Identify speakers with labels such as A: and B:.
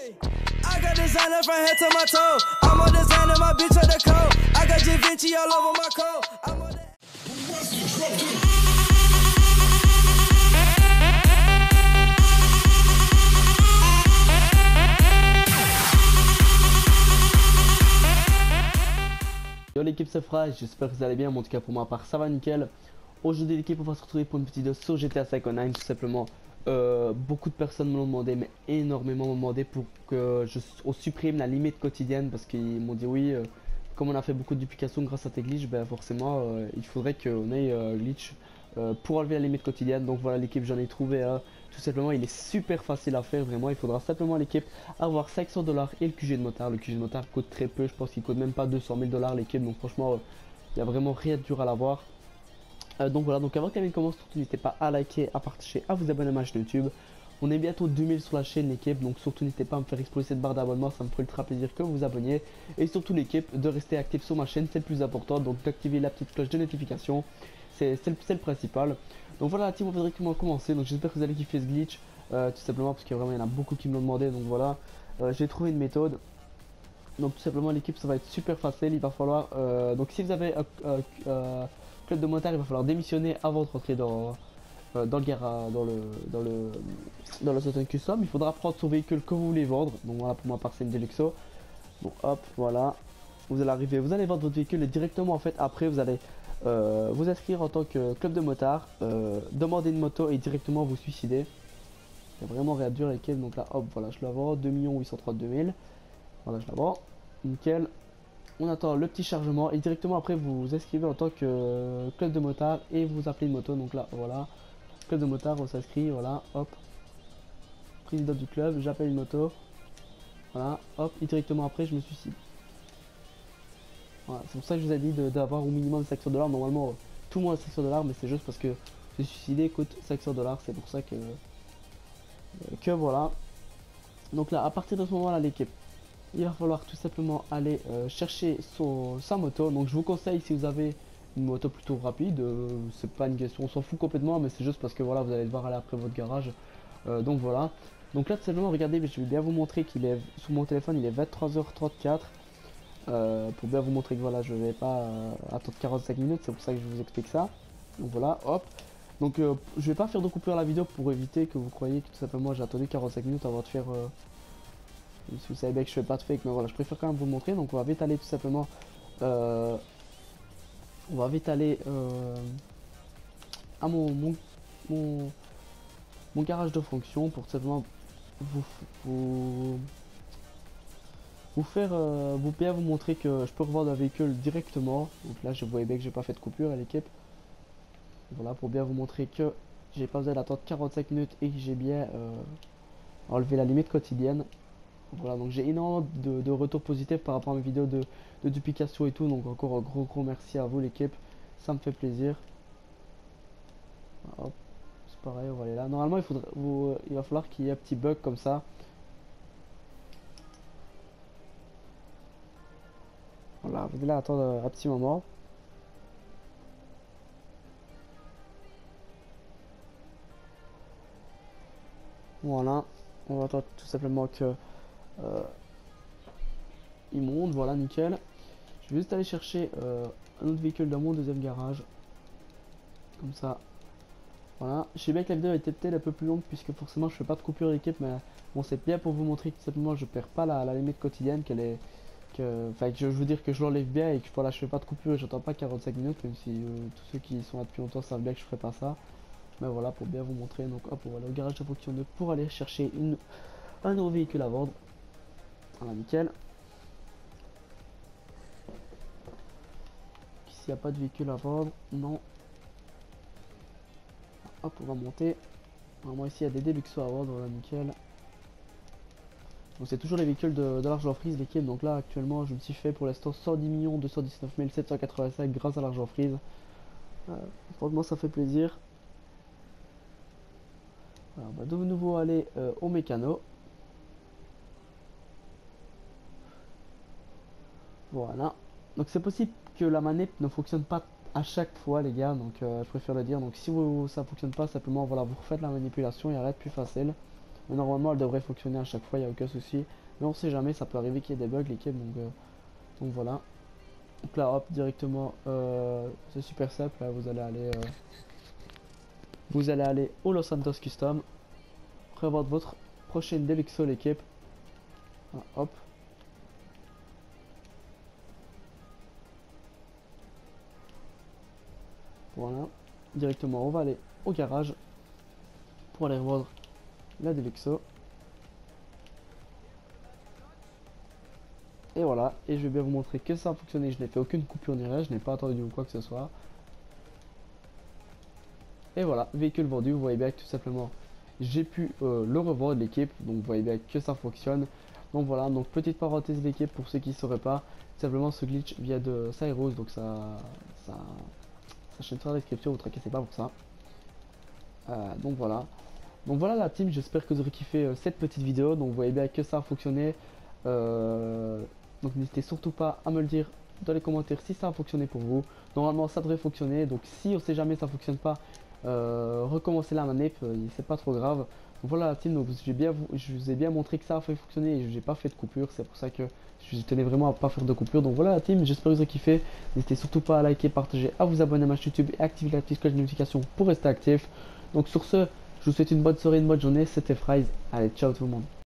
A: I got designer from head to my toe. I'm a designer, my bitch on the code. I got Da Vinci all over my coat. I'm on that.
B: Yo l'équipe, c'est Fra, j'espère que vous allez bien, en tout cas pour ma part ça va nickel. Aujourd'hui l'équipe, on va se retrouver pour une petite vidéo sur GTA 5 Online tout simplement. Beaucoup de personnes me l'ont demandé, mais énormément m'ont demandé pour que on supprime la limite quotidienne, parce qu'ils m'ont dit oui, comme on a fait beaucoup de duplications grâce à tes glitches, ben forcément il faudrait qu'on ait glitch pour enlever la limite quotidienne. Donc voilà l'équipe, j'en ai trouvé un. Tout simplement, il est super facile à faire, vraiment. Il faudra simplement l'équipe avoir 500 $ et le QG de motard. Le QG de motard coûte très peu, je pense qu'il coûte même pas 200 000 $ l'équipe. Donc franchement, il n'y a vraiment rien de dur à l'avoir. Donc voilà, donc avant que la vidéo commence, surtout n'hésitez pas à liker, à partager, à vous abonner à ma chaîne YouTube. On est bientôt 2000 sur la chaîne l'équipe, donc surtout n'hésitez pas à me faire exploser cette barre d'abonnement, ça me ferait ultra plaisir que vous vous abonniez. Et surtout l'équipe, de rester actif sur ma chaîne, c'est le plus important, donc d'activer la petite cloche de notification, c'est le principal. Donc voilà la team, on va directement commencer, donc j'espère que vous allez kiffer ce glitch, tout simplement parce qu'il y en a beaucoup qui me l'ont demandé, donc voilà. J'ai trouvé une méthode, donc tout simplement l'équipe ça va être super facile, il va falloir, donc si vous avez club de motard, il va falloir démissionner avant de rentrer dans le garage, dans le Sutton Custom. Il faudra prendre son véhicule que vous voulez vendre. Donc voilà, pour ma part c'est une Deluxo. Bon hop, voilà. Vous allez arriver, vous allez vendre votre véhicule et directement en fait après vous allez vous inscrire en tant que club de motard, demander une moto et directement vous suicider. C'est vraiment rien de dur lesquels. Donc là hop, voilà, je la vends 2 832 000. Voilà, je la vends. Nickel. On attend le petit chargement et directement après vous vous inscrivez en tant que club de motard et vous appelez une moto. Donc là voilà, club de motard, on s'inscrit, voilà, hop, président du club, j'appelle une moto, voilà, hop, et directement après je me suicide. Voilà, c'est pour ça que je vous ai dit d'avoir au minimum 500 $. Normalement tout le monde a 500 $, mais c'est juste parce que se suicider coûte 500 $, c'est pour ça que voilà. Donc là à partir de ce moment là l'équipe, il va falloir tout simplement aller chercher sa moto. Donc je vous conseille, si vous avez une moto plutôt rapide, c'est pas une question, on s'en fout complètement, mais c'est juste parce que voilà, vous allez devoir aller après votre garage. Donc voilà. Donc là tout simplement, regardez, je vais bien vous montrer qu'il est sur mon téléphone, il est 23h34. Pour bien vous montrer que voilà, je vais pas attendre 45 minutes, c'est pour ça que je vous explique ça. Donc voilà, hop. Donc je vais pas faire de coupure à la vidéo pour éviter que vous croyez que tout simplement j'ai attendu 45 minutes avant de faire si vous savez bien que je fais pas de fake, mais voilà, je préfère quand même vous le montrer. Donc on va vite aller tout simplement on va vite aller à mon garage de fonction pour tout simplement vous faire vous bien vous montrer que je peux revendre un véhicule directement. Donc là je voyais bien que j'ai pas fait de coupure à l'équipe. Voilà, pour bien vous montrer que j'ai pas besoin d'attendre 45 minutes et que j'ai bien enlevé la limite quotidienne. Voilà, donc j'ai énormément de retours positifs par rapport à mes vidéos de duplication et tout, donc encore un gros merci à vous l'équipe, ça me fait plaisir. Hop, c'est pareil, on va aller là. Normalement il va falloir qu'il y ait un petit bug comme ça. Voilà, vous allez attendre un petit moment. Voilà, on va attendre tout simplement que il monte, voilà, nickel. Je vais juste aller chercher un autre véhicule dans mon deuxième garage. Comme ça. Voilà. Je sais bien que la vidéo était peut-être un peu plus longue puisque forcément je fais pas de coupure d'équipe, mais bon, c'est bien pour vous montrer que tout simplement je perds pas la limite quotidienne, qu'elle est. Enfin, je veux dire que je l'enlève bien et que voilà, je fais pas de coupure et j'attends pas 45 minutes, même si tous ceux qui sont là depuis longtemps savent bien que je ferai pas ça. Mais voilà, pour bien vous montrer. Donc hop, on va aller au garage de fonction 2 pour aller chercher un nouveau véhicule à vendre. Voilà, nickel. Ici, il n'y a pas de véhicule à vendre. Non. Hop, on va monter. Normalement, ici, il y a des Deluxo à vendre. Voilà, nickel. Donc, c'est toujours les véhicules de l'argent freeze, l'équipe. Donc là, actuellement, je me suis fait pour l'instant 110 219 785 grâce à l'argent freeze. Franchement, ça fait plaisir. Alors, on va de nouveau aller au mécano. Voilà. Donc c'est possible que la manette ne fonctionne pas à chaque fois les gars, donc je préfère le dire. Donc si ça fonctionne pas, simplement voilà, vous refaites la manipulation et arrête plus facile. Mais normalement elle devrait fonctionner à chaque fois, il n'y a aucun souci. Mais on sait jamais, ça peut arriver qu'il y ait des bugs l'équipe, donc voilà. Donc là hop directement, c'est super simple, là, vous allez aller au Los Santos Custom, prévoir votre prochaine Deluxo l'équipe. Ah, hop. Voilà. Directement on va aller au garage pour aller revendre la Deluxo. Et voilà, et je vais bien vous montrer que ça a fonctionné. Je n'ai fait aucune coupure ni rien, je n'ai pas attendu ou quoi que ce soit. Et voilà, véhicule vendu, vous voyez bien que tout simplement j'ai pu le revendre l'équipe, donc vous voyez bien que ça fonctionne. Donc voilà, donc petite parenthèse d'équipe pour ceux qui ne sauraient pas, tout simplement ce glitch vient de Cyrus, donc ça chaîne sur la description, vous ne tracassez pas pour ça. Donc voilà la team, j'espère que vous aurez kiffé cette petite vidéo. Donc vous voyez bien que ça a fonctionné. Donc n'hésitez surtout pas à me le dire dans les commentaires si ça a fonctionné pour vous. Normalement ça devrait fonctionner, donc si on sait jamais ça fonctionne pas, recommencer la manip, c'est pas trop grave. Donc voilà la team, donc je vous ai bien montré que ça a fait fonctionner et j'ai pas fait de coupure, c'est pour ça que je tenais vraiment à pas faire de coupure. Donc voilà la team, j'espère que vous avez kiffé. N'hésitez surtout pas à liker, partager, à vous abonner à ma chaîne YouTube et activer la petite cloche de notification pour rester actif. Donc sur ce, je vous souhaite une bonne soirée, une bonne journée, c'était Fries, allez ciao tout le monde.